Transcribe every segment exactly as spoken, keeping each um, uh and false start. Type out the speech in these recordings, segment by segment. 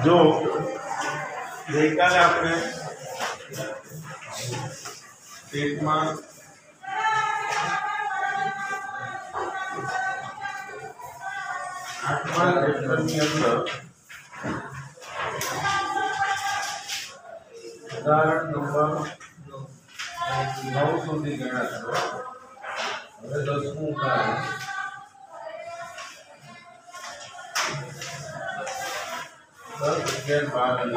જો ગઈકાલે આપણે પેટમાં આઠમા ચેપ્ટરની અંદર ઉદાહરણ નંબર નવ સુધી ગણ્યા છો. હવે દસમું ઉદાહરણ દસ અગિયાર બાર અને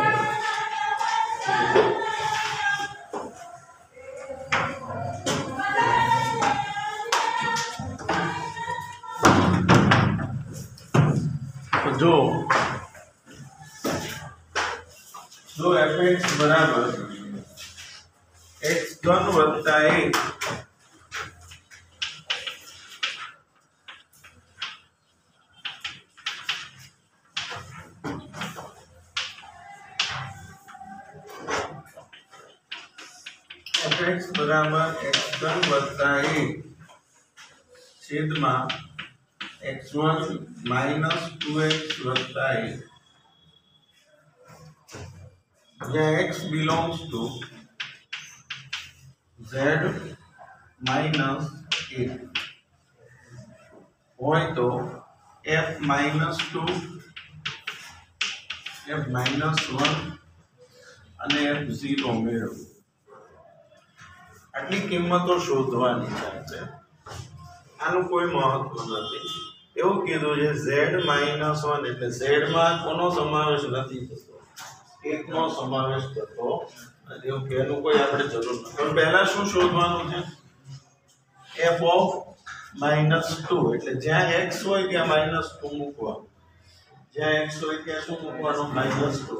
જો જો fx બરાબર x ઘન વત્તા એક fx બરાબર x ઘન વત્તા એક છેદમાં x one minus two x વત્તા એક, જ્યાં x belongs to z minus એક હોય તો f minus two, f minus one અને f zero મેળવો. આટલી કિંમતો શોધવાની છે. આનું કોઈ મહત્વ નથી. એવું કીધું છે z minus one એટલે z માં કોનો સમાવેશ નથી થતો, એક નો સમાવેશ થતો નથી. એવું કહેવાનું કોઈ આપણે જરૂર નથી. પણ પહેલા શું શોધવાનું છે? f of minus two એટલે જ્યાં x હોય ત્યાં minus two મૂકવાનું. જ્યાં x હોય ત્યાં શું મૂકવાનું? minus two.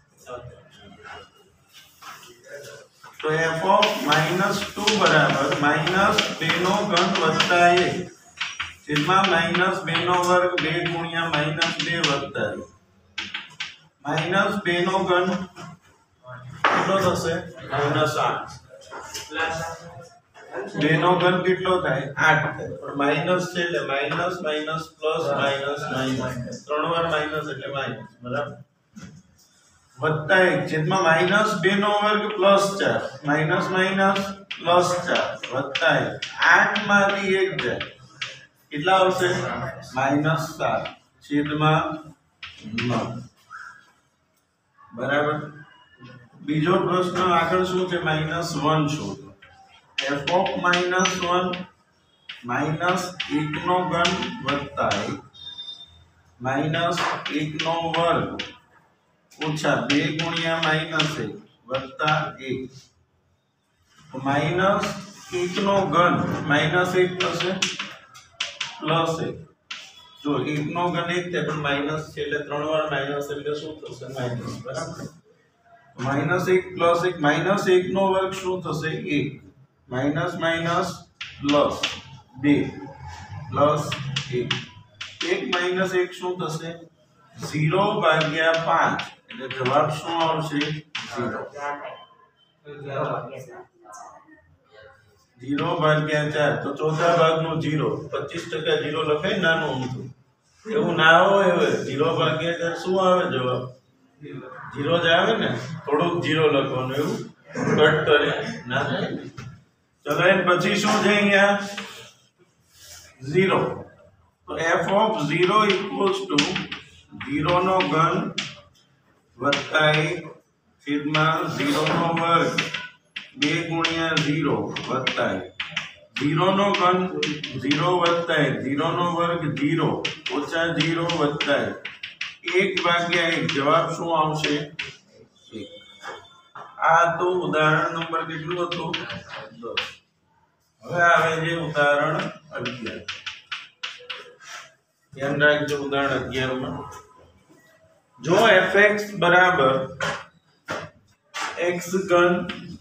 તો f of minus two બરાબર minus બે નો ઘન વત્તા એક છેદમાં minus બે નો વર્ગ બે ગુણ્યા minus બે વત્તા એક. minus બે નો ઘન કેટલો થશે? minus આઠ. બે નો ઘન કેટલો થાય? આઠ થાય. પણ માઇનસ છે એટલે minus minus plus minus minus ત્રણ વાર માઇનસ એટલે માઇનસ, બરાબર. વત્તા એક છેદમાં માઇનસ બે નો વર્ગ પ્લસ ચાર માઇનસ માઇનસ પ્લસ ચાર વત્તા એક. આઠ માંથી એક જાય કેટલા આવશે? માઇનસ સાત છેદમાં નવ, બરાબર. બીજો પ્રશ્ન આગળ શું છે? માઇનસ વન શોધો. f of minus one minus એક નો ઘન વત્તા એક માઇનસ એક નો વર્ગ ઓછા બે ગુણ્યા માઇનસ એક વત્તા એક. માઇનસ એક નો ઘન માઇનસ એક થશે પ્લસ એક. જો એક નો ઘન એક થાય પણ માઇનસ છે એટલે ત્રણ વાર માઇનસ એટલે શું થશે? માઇનસ, બરાબર. માઇનસ એક પ્લસ એક માઇનસ એક નો વર્ગ શું થશે? એક. માઇનસ માઇનસ પ્લસ બે પ્લસ એક. એક માઇનસ એક શું થશે? ઝીરો ભાગ્યા પાંચ એટલે જવાબ શું આવશે? ઝીરો. ઝીરો ભાગ્યા ચાર તો ચોથા ભાગનો ઝીરો. પચીસ ટકા ઝીરો લખાય નાનું અમથું. એવું ના હોય. હવે ઝીરો ભાગ્યા ચાર શું આવે જવાબ? ઝીરો જ આવે ને. થોડુંક ઝીરો લખવાનું, એવું કટ કરે ના થાય. ચલો એ પછી શું છે અહીંયા? ઝીરો. તો f of zero equals to zero નો ઘન વત્તા એક છેદમાં ઝીરો નો વર્ગ બે ગુણ્યા ઝીરો વત્તા એક. ઝીરો નો ઘન ઝીરો વત્તા એક ઝીરો નો વર્ગ ઝીરો ઓછા ઝીરો વત્તા એક. એક ભાગ્યા એક જવાબ શું આવશે? એક. આ તો ઉદાહરણ નંબર કેટલું હતું? દસ. હવે આવે છે ઉદાહરણ અગિયાર. ધ્યાન રાખજો ઉદાહરણ અગિયાર માં જો fx બરાબર x ઘન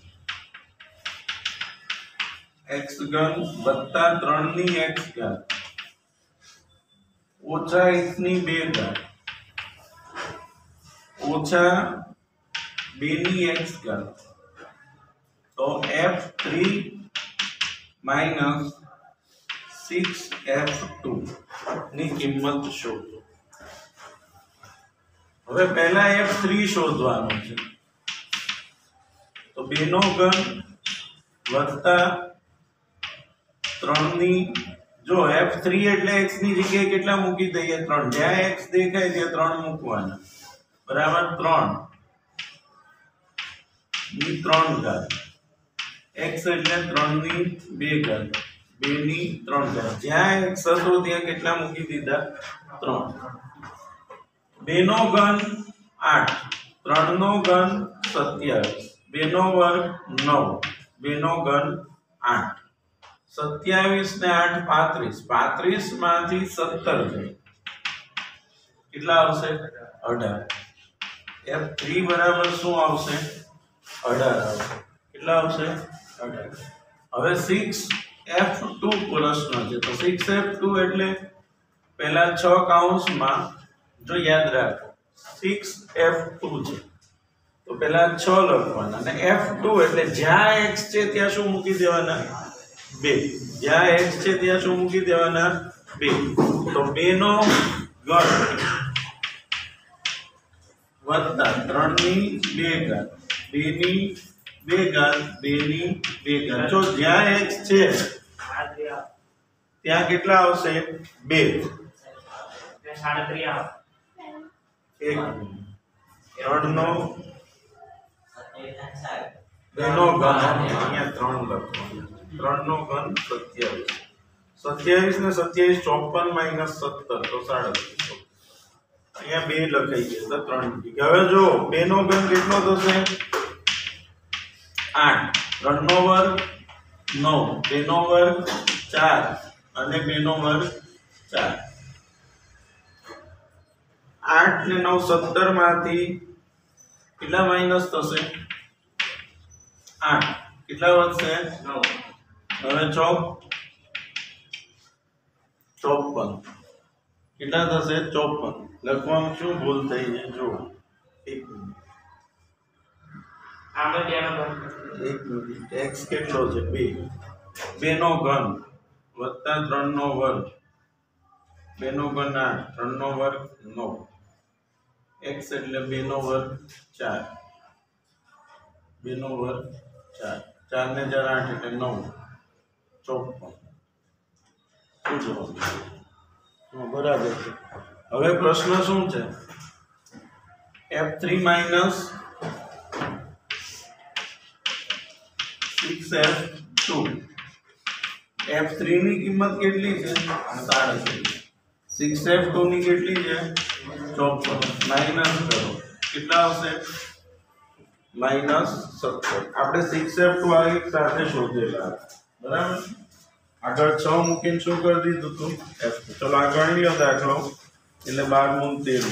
x ઘન વત્તા ત્રણ ની x ઘાત ઓછા એક ની બે ઘાત ઓછા બે ની x ઘાત તો f three minus six f two ની કિંમત શોધો. હવે પહેલા એફ થ્રી શોધવાનું છે, તો બે નો ઘન વત્તા ત્રણ ની, જો એફ થ્રી એટલે x ની જગ્યાએ કેટલા મૂકી દઈએ? ત્રણ. જ્યાં x દેખાય ત્યાં ત્રણ મૂકવાના, બરાબર. ત્રણ ની ત્રણ ઘાત, x એટલે ત્રણ ની બે ઘાત, બે ની ત્રણ ઘાત. જ્યાં x હતો ત્યાં કેટલા મૂકી દીધા? ત્રણ. બે નો ઘન આઠ, ત્રણ નો ઘન સત્યાવીસ, બે નો વર્ગ નવ, બે નો ઘન આઠ, સત્યાવીસ ને આઠ પાંત્રીસ, પાંત્રીસ માંથી સત્તર જાય કેટલા આવશે? અઢાર. એફ થ્રી બરાબર શું આવશે? અઢાર આવશે. કેટલા આવશે? અઢાર. હવે સિક્સ એફ ટુ પ્રશ્ન છે, તો સિક્સ એફ ટુ એટલે પહેલા છ કૌંસમાં, જો યાદ રાખો સિક્સ એફ ટુ છે તો પહેલા છ લખવાના, અને એફ ટુ એટલે જ્યાં x છે ત્યાં શું મૂકી દેવાના? બે. જ્યાં x છે ત્યાં શું મૂકી દેવાના? બે. તો બે નો ઘન વત્તા ત્રણ ની બે ઘાત, બે ની બે ઘાત, બે ની બે ઘાત. જો જ્યાં x છે ત્યાં કેટલા આવશે? બે. એક ત્રણ નો બે નો ઘન, અહીંયા ત્રણ લખવાનું, ત્રણ નો ઘન સત્યાવીસ, સત્યાવીસ ને સત્યાવીસ ચોપન માઇનસ સત્તર તો સાડત્રીસ. અહીંયા બે લખાઈ ગયા તો ત્રણ. હવે જો બે નો ઘન કેટલો થશે? આઠ, ત્રણ નો વર્ગ નવ, બે નો વર્ગ ચાર અને બે નો વર્ગ ચાર. આઠ ને નવ સત્તર માંથી કેટલા માઇનસ થશે? આઠ. કેટલા વધશે? નવ. હવે ચોક ચોપન. કેટલા થશે? ચોપન. લખવામાં શું ભૂલ થઈ છે? જો એક મિનિટ, એક મિનિટ. x કેટલો છે? બે. બે નો ઘન વત્તા ત્રણ નો વર્ગ, બે નો ઘન આઠ, ત્રણ નો વર્ગ નવ, x એટલે બે નો વર્ગ ચાર, બે નો વર્ગ ચાર, ચાર ને ચાર આઠ એટલે નવ, ચોપન. શું જવાબ? બરાબર છે. હવે પ્રશ્ન શું છે? F three minus six F two. F three ની કિંમત કેટલી છે? સાડત્રીસ. સિક્સ એફ ટુ ની કેટલી છે? ચોપન. માઇનસ કરો, કેટલા આવશે? માઇનસ સત્તર. આપણે સિક્સ એફ ટુ આ એક સાથે શોધેલા, બરાબર. આગળ છ મૂકીને શું કરી દીધું તું? એફ. ચલો આગળ લ્યો દાખલો, એટલે બાર મૂક તેર.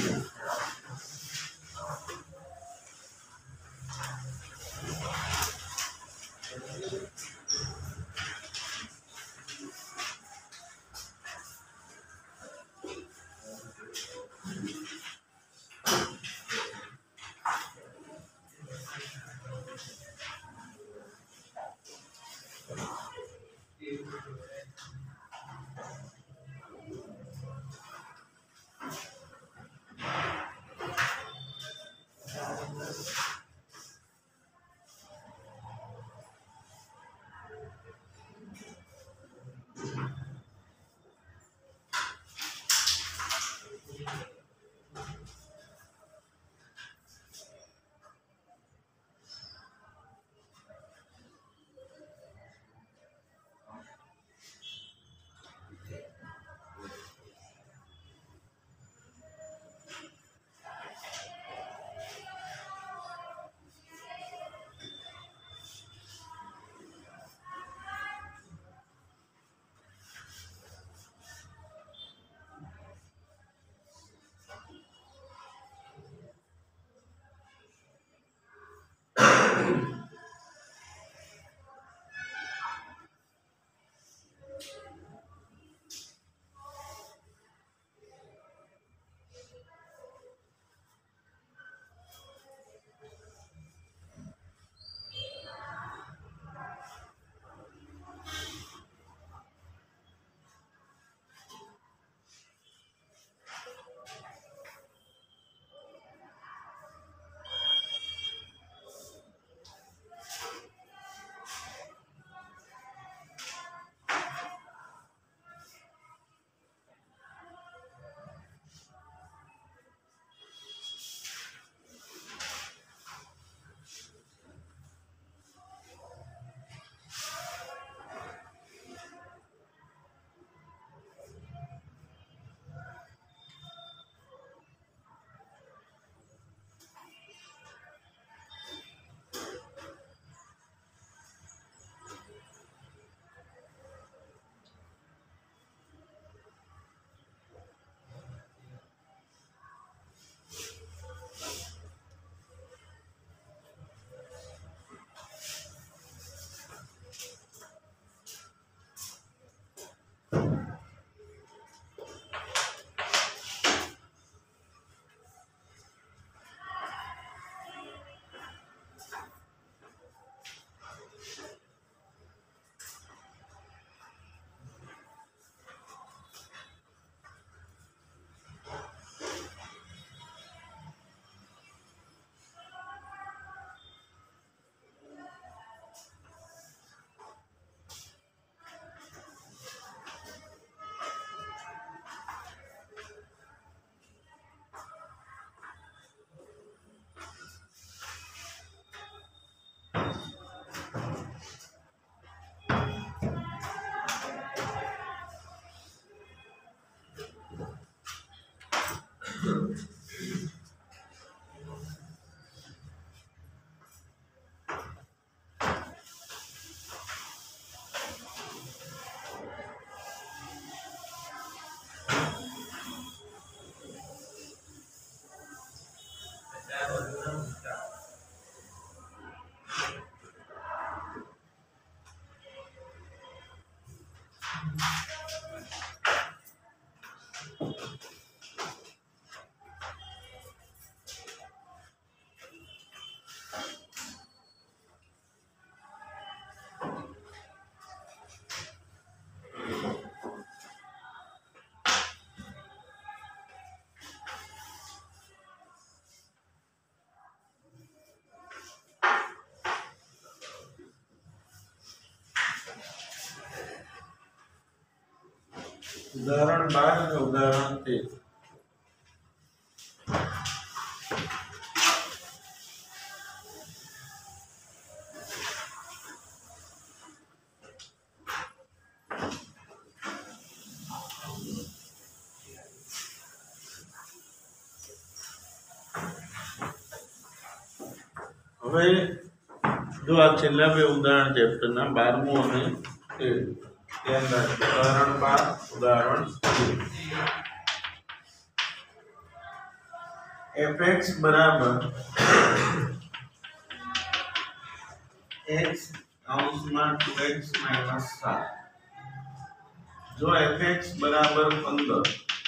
ઉદાહરણ બાર અને ઉદાહરણ તેર. હવે જો આ છેલ્લા બે ઉદાહરણ ચેપ્ટરના બારમું અને તેરમું ધ્યાન રાખજો. ઉદાહરણ બાર, ઉદાહરણ તેર. fx બરાબર x કૌંસમાં ટુ એક્સ માઈનસ સાત. જો fx બરાબર પંદર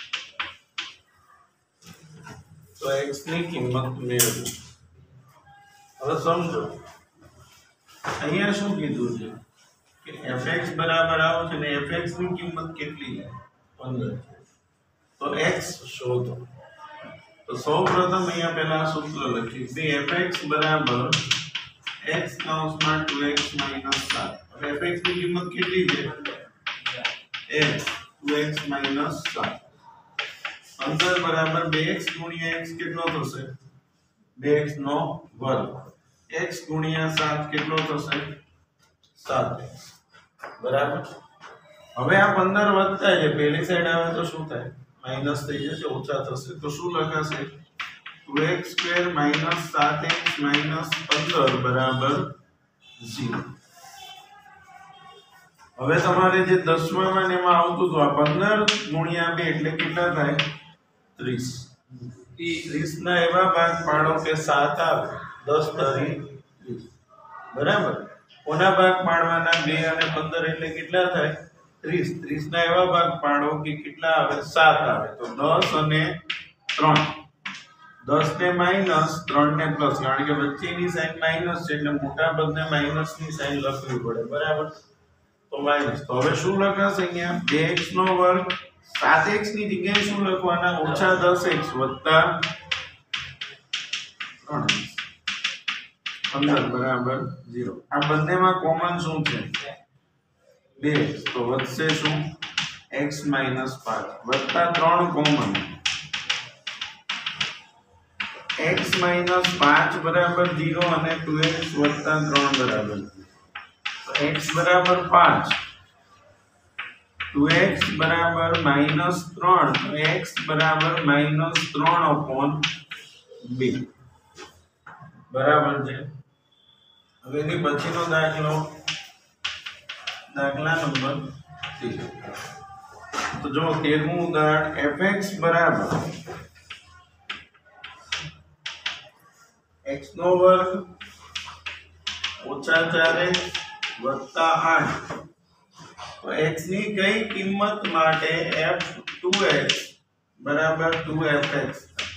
તો x ની કિંમત મેળવો. હવે સમજો અહીંયા શું કીધું છે કે fx બરાબર આવો છે ને fx ની કિંમત કેટલી છે? પંદર છે. તો x શોધો. તો સૌપ્રથમ અહીંયા પહેલા સૂત્ર લખી બે fx બરાબર x કૌંસમાં ટુ એક્સ માઈનસ સાત. હવે fx ની કિંમત કેટલી છે? x ટુ એક્સ માઈનસ સાત. પંદર બરાબર બે એક્સ ગુણ્યા x કેટલો થશે? બે એક્સ નો વર્ગ. x ગુણ્યા સાત કેટલો થશે? સાત એક્સ. બરાબર. હવે આ પંદર વધતા છે, પહેલી સાઈડ આવે તો શું થાય? માઈનસ થઈ જશે, ઓછા થશે. તો શું લખાશે? ટુ એક્સ સ્ક્વેર માઈનસ સાત એક્સ માઈનસ પંદર બરાબર ઝીરો. હવે તમારે જે દસમામાં ને એમાં આવતું હતું આ પંદર ગુણ્યા બે એટલે કેટલા થાય? ત્રીસ. ત્રીસ ના એવા ભાગ પાડો કે સાત આવે. દસ તરી ત્રીસ. બરાબર. કોના ભાગ પાડવાના? બે અને પંદર એટલે કેટલા થાય? ત્રીસ. ત્રીસ ના એવા ભાગ પાડો કે કેટલા આવે? સાત આવે. તો દસ અને ત્રણ. દસ ને માઈનસ, ત્રણ ને પ્લસ, કારણ કે વચ્ચેની સાઈન માઈનસ છે એટલે મોટા પદને માઈનસ ની સાઈન લખવી પડે. બરાબર. તો માઈનસ. તો હવે શું લખાશે અહીંયા? બે એક્સ નો વર્ગ. સાત એક્સ ની જગ્યાએ શું લખવાના? ઓછા દસ એક્સ વત્તા ત્રણ એક્સ. પંદર બરાબર ઝીરો. આ બંનેમાં કોમન શું છે? બે એક્સ. તો વધશે શું? x માઈનસ પાંચ વત્તા ત્રણ કોમન. x માઈનસ પાંચ બરાબર ઝીરો અને ટુ એક્સ વત્તા ત્રણ બરાબર. તો x બરાબર પાંચ, ટુ એક્સ બરાબર માઈનસ ત્રણ, તો x બરાબર માઈનસ ત્રણ અપોન બે. બરાબર છે. હવે એની પછીનો દાખલો દાખલા નંબર તેર. તો જો તેરમું ઉદાહરણ fx બરાબર x નો વર્ગ ઓછા ચાર એક્સ વત્તા આઠ. તો x ની કઈ કિંમત માટે f ટુ એક્સ બરાબર ટુ એફ એક્સ?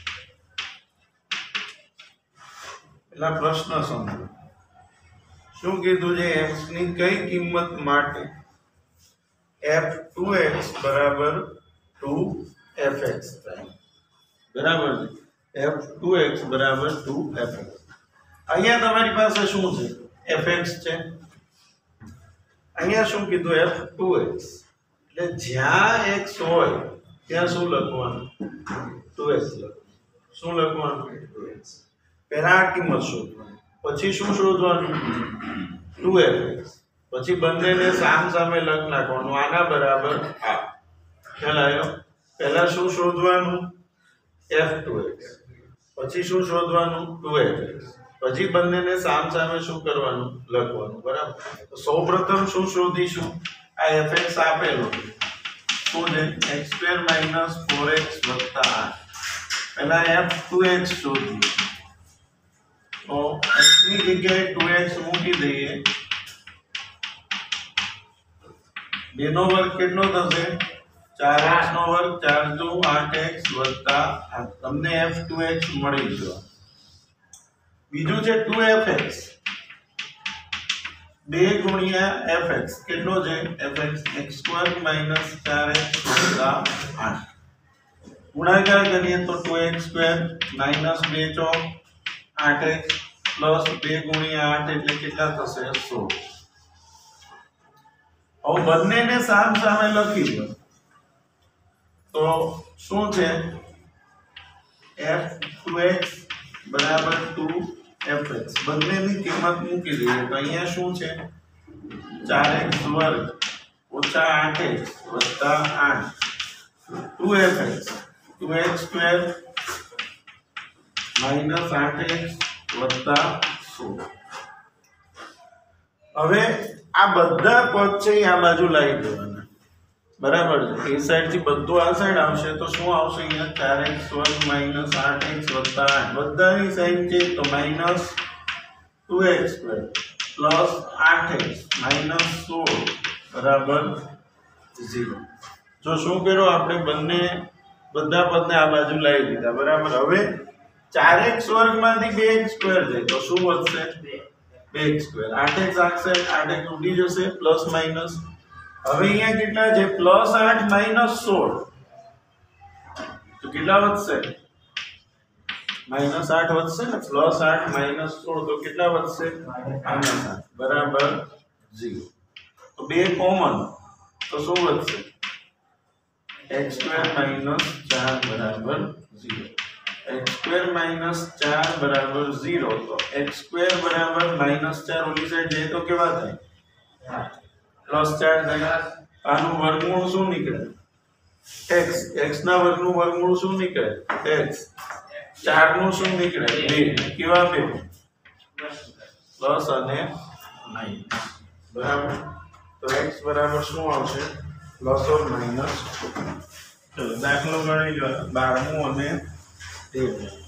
પેલા પ્રશ્ન સમજો. શું કીધું છે? x ની કઈ કિંમત માટે f ટુ એક્સ બરાબર ટુ એફ એક્સ થાય? બરાબર છે. f ટુ એક્સ બરાબર ટુ એફ એક્સ. અહીંયા તમારી પાસે શું છે? fx છે. અહીંયા શું કીધું? f two X. એટલે જ્યાં x હોય ત્યાં શું લખવાનું? ટુ એક્સ લખવાનું. શું લખવાનું? Two x. પહેલા આ કિંમત શોધવાની, પછી શું શોધવાનું? Two F x. પછી બંનેને સામ સામે લખ નાખવાનું. આના બરાબર આ. ખ્યાલ આવ્યો? પહેલા શું શોધવાનું? f two x. પછી શું શોધવાનું? Two F x. પછી બંનેને સામ સામે શું કરવાનું? લખવાનું. બરાબર. તો સૌપ્રથમ શું શોધીશું? આ fx આપેલો શું છે? x square minus four x વત્તા આઠ. પહેલા f ટુ એક્સ શોધીએ. તો x ની જગ્યાએ ટુ એક્સ મૂકી દઈએ. બે નો વર્ગ કેટલો થશે? ચાર એક્સ નો વર્ગ. ચાર દુ આઠ એક્સ વત્તા આઠ. તમને f ટુ એક્સ મળી ગયો. બીજું છે ટુ એફ એક્સ. બે ગુણ્યા fx કેટલો છે? fx x વર્ગ માઈનસ ચાર એક્સ વત્તા આઠ. ગુણાકાર કરીએ તો ટુ એક્સ સ્ક્વેર માઈનસ બે ચોક આઠ એક્સ પ્લસ બે ગુણ્યા આઠ એટલે કેટલા થશે? સોળ. હવે બંનેને સામ સામે લખી દો. તો શું છે એફ ટુ એક્સ બરાબર ટુ એફ એક્સ બંનેની કિંમત મૂકી દઈએ તો અહીંયા શું છે ચાર એક્સ વર્ગ ઓછા આઠ એક્સ વત્તા આઠ two F x two x square minus આઠ એક્સ વત્તા સોળ. હવે આ બધા પદ છે એ આ બાજુ લાવી દેવાના બરાબર છે. એ સાઈડ થી બધું આ સાઈડ આવશે તો શું આવશે અહીંયા ચાર એક્સ વર્ગ માઇનસ આઠ એક્સ વત્તા આઠ બધાની સાઈડ છે તો minus two x square plus આઠ એક્સ માઇનસ સોળ બરાબર ઝીરો. જો શું કર્યું આપણે બંને બધા પદને આ બાજુ લાવી દીધા બરાબર. હવે ચાર એક્સ વર્ગ માંથી બે એક્સ સ્ક્વેર જાય તો શું વધશે બે એક્સ સ્ક્વેર. આઠ એક્સ આખશે આઠ એક્સ ઉડી જશે પ્લસ માઇનસ. હવે અહીંયા કેટલા છે પ્લસ આઠ માઇનસ સોળ તો કેટલા વધશે માઇનસ આઠ વધશે ને પ્લસ આઠ માઇનસ સોળ તો કેટલા વધશે માઇનસ આઠ બરાબર ઝીરો. તો બે કોમન તો શું વધશે x સ્ક્વેર માઇનસ ચાર બરાબર ઝીરો. x સ્ક્વેર માઇનસ ચાર બરાબર ઝીરો તો x સ્ક્વેર બરાબર માઇનસ ચાર ઓલી સાઈડ જાય તો કેવા થાય પ્લસ ચાર થાય. આનું વર્ગમૂળ શું નીકળે x. x ના વર્ગનું વર્ગમૂળ શું નીકળે x. ચાર નું શું નીકળે બે. કેવા બે પ્લસ અને માઇનસ બરાબર. તો x બરાબર શું આવશે પ્લસ ઓર માઇનસ. ચલો દાખલો ગણી લો બારમું અને તેરમું.